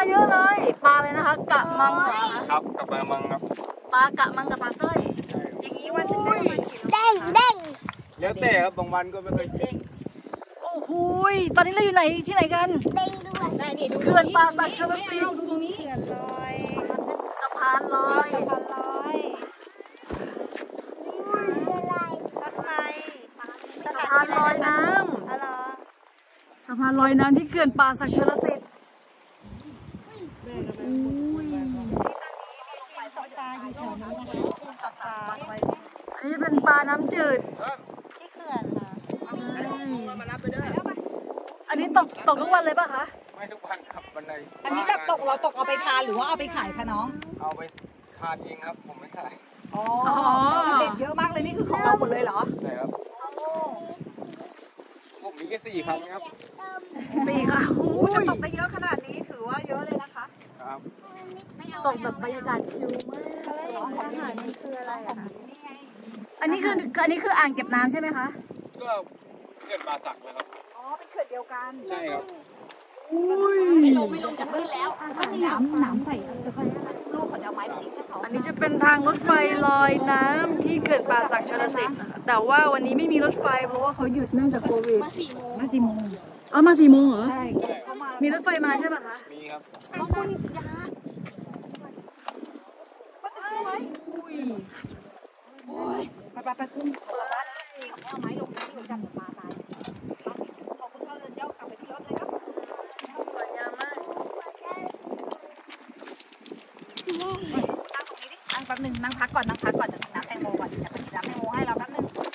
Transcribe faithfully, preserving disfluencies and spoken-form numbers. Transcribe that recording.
เยอะเลยปลาเลยนะคะกะมังเหรอคะครับกับปลามังครับปลากะมังกับปลาสร้อยอย่างนี้วันหนึ่งได้ประมาณกี่โลเด้งเด้งแล้วแต่ครับบางวันก็ไม่ค่อยเด้งโอ้โหตอนนี้เราอยู่ไหนที่ไหนกันเด้งด้วยได้นี่ดูเขื่อนป่าสักชลสิทธิ์ดูตรงนี้เขื่อนลอยสะพานลอยสะพานลอยข้างในสะพานลอยน้ำสะพานลอยน้ำที่เขื่อนป่าสักชลสิทธิ์อันนี้เป็นปลาน้ำจืดที่เขื่อนค่ะมารับไปเด้ออันนี้ตกตกทุกวันเลยป่ะคะไม่ทุกวันครับวันไหนอันนี้แบบตกเราตกเอาไปทานหรือว่าเอาไปขายคะน้องเอาไปทานเองครับผมไม่ขายอ๋อเด็ดเยอะมากเลยนี่คือของเราหมดเลยเหรอใช่ครับผมมีแค่สี่ครั้งครับสี่ครั้งจะตกไปเยอะขนาดนี้ถือว่าเยอะเลยนะคะครับตกแบบบรรยากาศชิลมากอาหารมันคืออะไรอ่ะอันนี้คืออันนี้คืออ่างเก็บน้ำใช่ไหมคะก็เขื่อนป่าสักนะครับอ๋อเป็นเขื่อนเดียวกันใช่ครับไม่ลงไม่ลงจากพื้นแล้วก็มีหนามหนามใส่เดี๋ยวเขาลูกเขาจะเอาไม้ไปทิ้งใช่เขาอันนี้จะเป็นทางรถไฟลอยน้ำที่เขื่อนป่าสักชลสิทธิ์แต่ว่าวันนี้ไม่มีรถไฟเพราะว่าเขาหยุดเนื่องจากโควิดมาสี่โมงมาสี่โมงอ๋อมาสี่โมงเหรอใช่เขามามีรถไฟมาใช่ไหมคะมีครับขอบคุณยาป้าตึ้งไว้โอ้ยไปไปไปคุ้มตัวบ้านนี่เอาไม้ลงที่หัวจันทร์มาตายขอบคุณเขาเลยเจ้ากลับไปที่รถเลยครับสวยงามมากนั่งตรงนี้ดินั่งแป๊บนึงนั่งพักก่อนนั่งพักก่อนเดี๋ยวน้ำแตงโมก่อนเดี๋ยวน้ำแตงโมให้เราแป๊บนึง